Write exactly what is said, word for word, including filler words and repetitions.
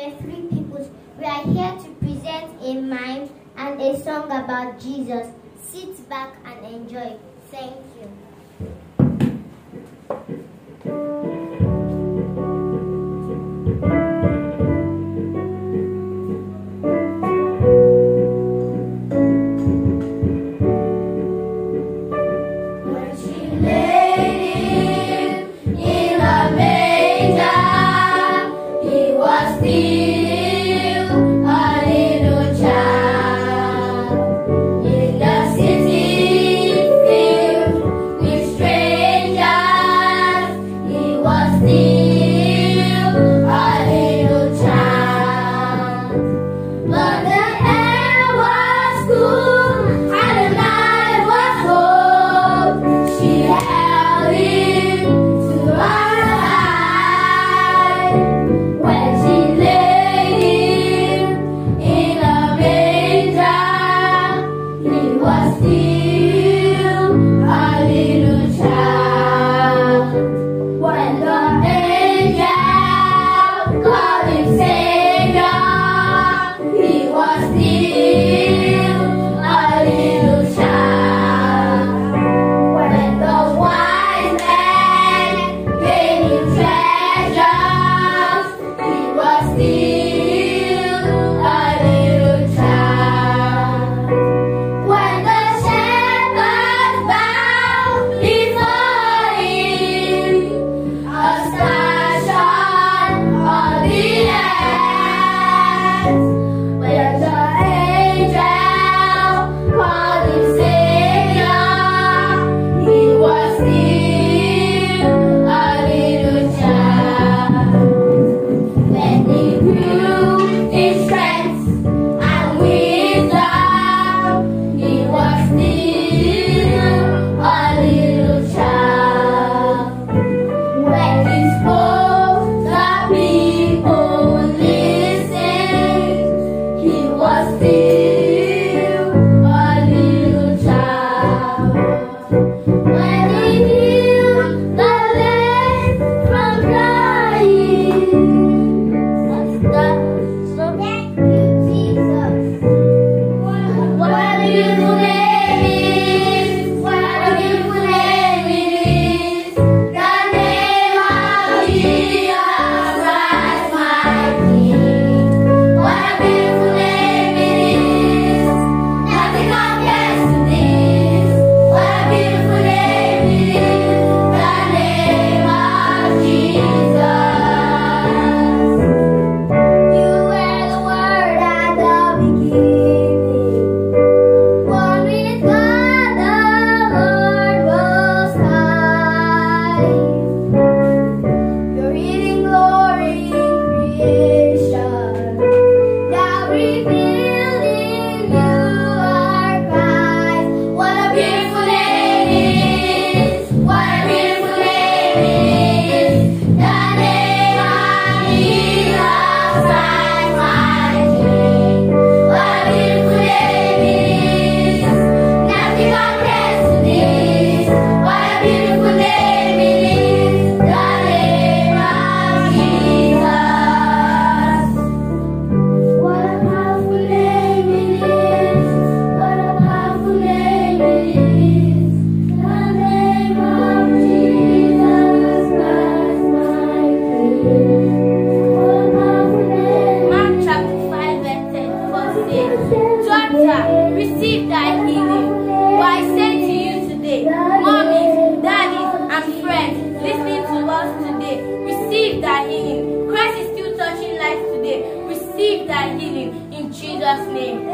we're three peoples. We are here to present a mime and a song about Jesus. Sit back and enjoy. Thank you. Receive thy healing. For I say to you today, mommies, daddies, and friends listening to us today, receive thy healing. Christ is still touching lives today. Receive thy healing in Jesus' name.